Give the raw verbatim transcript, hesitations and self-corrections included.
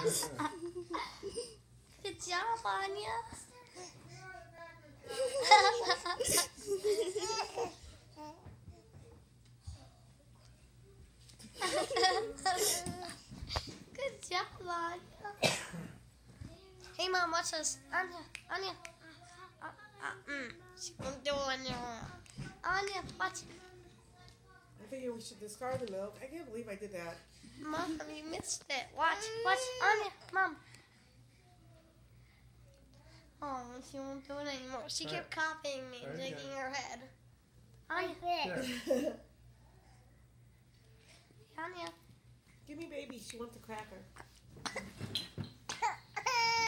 Good job, Anya. Good job, Anya. Hey, Mom, watch this. Anya, Anya. Uh, uh, mm. She won't do it. Anya, watch. I figured we should discard the milk. I can't believe I did that. Mom, you missed it. Watch, watch. Anya, Mom. Oh, she won't do it anymore. She Try kept it. copying me, Try it shaking again. her head. Anya, Here. Anya. Give me baby. She wants a cracker.